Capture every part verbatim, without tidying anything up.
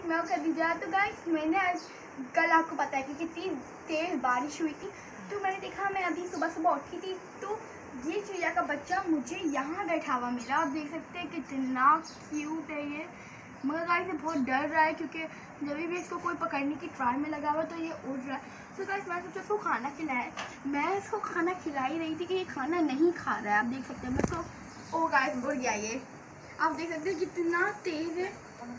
Guys, मैं कर दीजिए। तो गाइस मैंने आज कल आपको पता है कि कितनी तेज़ बारिश हुई थी, तो मैंने देखा, मैं अभी सुबह सुबह उठी थी तो ये चिड़िया का बच्चा मुझे यहाँ बैठा हुआ मिला। आप देख सकते हैं कितना क्यूट है ये। मगर गाइस ये बहुत डर रहा है क्योंकि जब भी इसको कोई पकड़ने की ट्राई में लगा हुआ तो ये उड़ रहा है। तो गाइस मैं सोचा इसको खाना खिलाए, मैं इसको खाना खिला ही रही थी कि ये खाना नहीं खा रहा है। आप देख सकते हैं मैं इसको, ओ गाइस उड़ गया ये। आप देख सकते हैं कितना तेज़ है,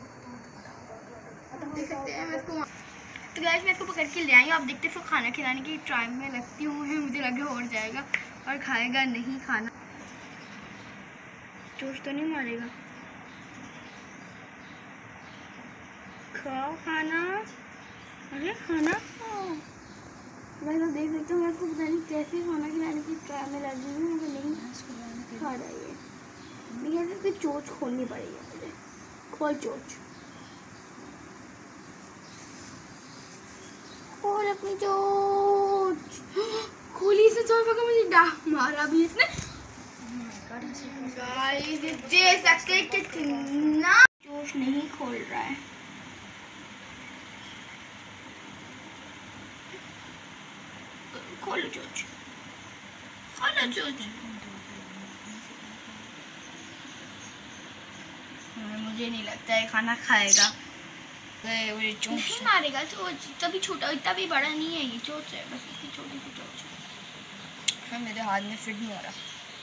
देख सकते हैं। मैं इसको तो गाइस मैं इसको पकड़ के ले आई हूँ। आप देखते हैं इसको खाना खिलाने की ट्राई में लगती हूँ, मुझे लगे उड़ जाएगा और खाएगा नहीं खाना। चोट तो नहीं मारेगा? खाओ खाना, अरे खाना खाओ। वैसे देख सकते हो मैं इसको पता नहीं कैसे खाना खिलाने की ट्राई में लगी हूँ, मुझे नहीं खा रहा है ये। नहीं इसकी चोच खोलनी पड़ेगी मुझे। खोल चोच, खोल अपनी चोच। खोली से चोच पकड़, मुझे डाक मारा भी इसने। गाइस देख सकते हैं कितना चोच नहीं खोल रहा है। खोलो चोच, खोलो चोच। मुझे नहीं लगता है खाना खाएगा, चोच नहीं मारेगा। चोच तभी छोटा, इतना भी बड़ा नहीं है ये, चोच है बस, इसकी छोटी सी चोच है। मेरे हाथ में फिट नहीं हो रहा।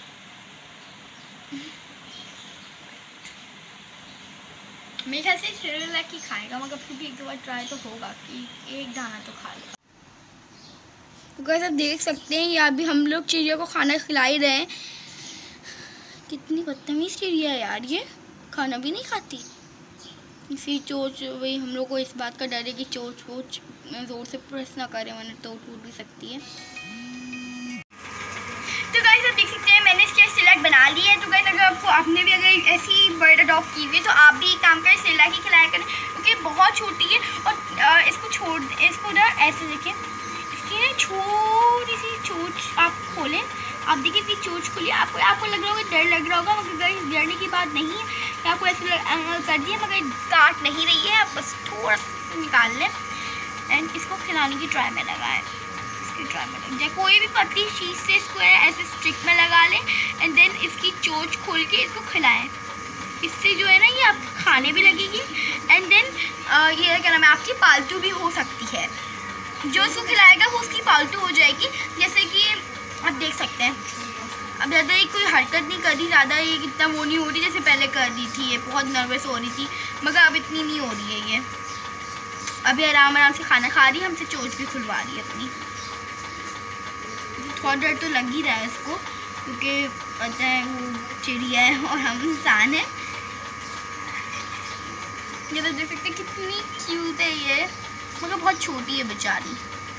मेरे ख्याल से सेरेलैक ही खाएगा, मगर फिर भी एक दो बार ट्राई तो होगा कि एक दाना तो खा लेगा। तो गाइस आप देख सकते हैं ये अभी हम लोग चिड़िया को खाना खिला ही रहे हैं। कितनी बदतमीज चिड़िया है यार, ये खाना भी नहीं खाती। इसी चोच, वही हम लोग को इस बात का डर है कि चोच वोच जोर से प्रेस ना करें वरना तो टूट भी सकती है। तो गाइस आप देख सकते हैं मैंने इसके सिलेक्ट बना ली है। तो गाइस अगर आपको, आपने भी अगर ऐसी बर्ड अडॉप्ट की हुई है तो आप भी एक काम करें, सिलेक्ट ही खिलाया करें क्योंकि बहुत छोटी है। और इसको छोड़, इसको ना ऐसे देखें, इसकी ना छोटी सी चोच आप खोलें, आप देखिए इसकी चोच खोलिए। आपको आपको लग रहा होगा, डर लग रहा होगा, मगर गाइस डरने की बात नहीं है। आपको ऐसे कर दिए मगर काट नहीं रही है, आप बस थोड़ा सा निकाल लें एंड इसको खिलाने की ट्राई में लगाएं। इसकी ट्राई में लग जाए, कोई भी पतली चीज़ से इसको ऐसे स्टिक में लगा लें एंड देन इसकी चोच खोल के इसको खिलाएं। इससे जो है ना ये आप खाने भी लगेगी एंड देन ये क्या नाम है, आपकी पालतू भी हो सकती है। जो इसको खिलाएगा वो उसकी पालतू हो जाएगी। जैसे कि आप देख सकते हैं अब ज़्यादा ये कोई हरकत नहीं कर रही, ज़्यादा ये इतना वो नहीं हो रही जैसे पहले कर रही थी। ये बहुत नर्वस हो रही थी मगर अब इतनी नहीं हो रही है। ये अभी आराम आराम से खाना खा रही है, हमसे चोच भी खुलवा रही है अपनी। थोड़ा डर तो लग ही रहा है इसको क्योंकि पता है वो चिड़िया है और हम इंसान हैं। ये तो देख सकते हैं कितनी क्यूट है ये, मगर बहुत छोटी है बेचारी।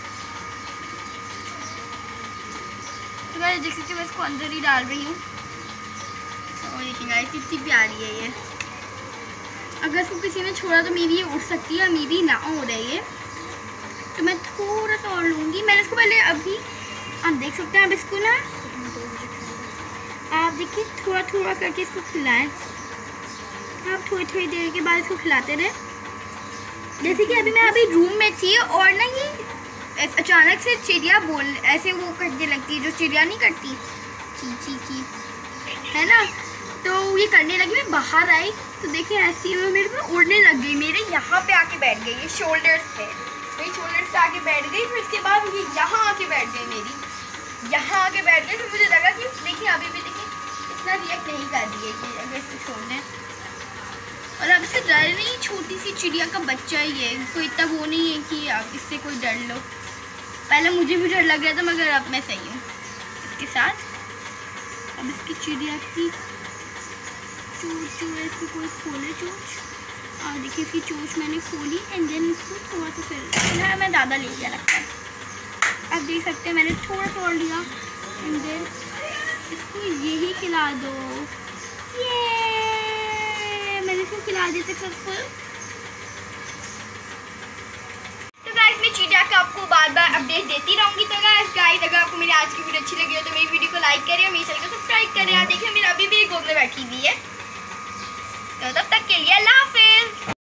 तो गाइस देख सकते हैं मैं इसको अंदर ही डाल रही हूँ और देखिए गाइस कितनी प्यारी है ये। अगर इसको किसी ने छोड़ा तो मे भी ये उड़ सकती है, मे भी ना हो रही है। तो मैं थोड़ा सा और लूँगी। मैंने इसको पहले, अभी आप देख सकते हैं, अब इसको ना आप देखिए थोड़ा थोड़ा करके इसको खिलाएं। आप थोड़ी थोड़ी देर के बाद इसको खिलाते रहे। जैसे कि अभी मैं अभी रूम में थी और ना ये अचानक से चिड़िया बोल ऐसे वो करने लगती है, जो चिड़िया नहीं करती, ची ची ची, है ना, तो ये करने लगी। मैं बाहर आई तो देखिए ऐसी वो मेरे को उड़ने लग गई, मेरे यहाँ पे आके बैठ गई, ये शोल्डर्स पे, मेरी शोल्डर्स पे आके बैठ गई। फिर इसके बाद ये यहाँ आके बैठ गई, मेरी यहाँ आके बैठ गई। फिर मुझे लगा कि देखिए अभी भी देखिए इतना रिएक्ट नहीं कर रही है कि अगर इसको छोड़ दें। और अब इससे डर नहीं, छोटी सी चिड़िया का बच्चा ही है, कोई इतना वो नहीं है कि आप इससे कोई डर लो। पहले मुझे भी डर लग रहा था मगर अब मैं सही हूँ इसके साथ। अब इसकी चिड़िया की चोच जो है इसको कोई खोले चोच, और देखिए इसकी चोच मैंने खोली एंड देन इसको थोड़ा सा फिर मैं ज़्यादा ले लिया लगता है। आप देख सकते हैं मैंने थोड़ा सा और लिया एंड देन इसको यही खिला दो। ये मैंने इसको खिला दिया सक्सेसफुल। तो गाइस मैं चिड़िया का आपको बार बार अपडेट देती रहूँगी। तो गाइस गाइस अगर आपको मेरी आज की वीडियो अच्छी लगी हो तो मेरी वीडियो को लाइक करें और मेरे चैनल को सब्सक्राइब करें। यार देखिए मेरी अभी भी एक गोद में बैठी हुई है। तो तब तक के लिए अल्लाह हाफिज़।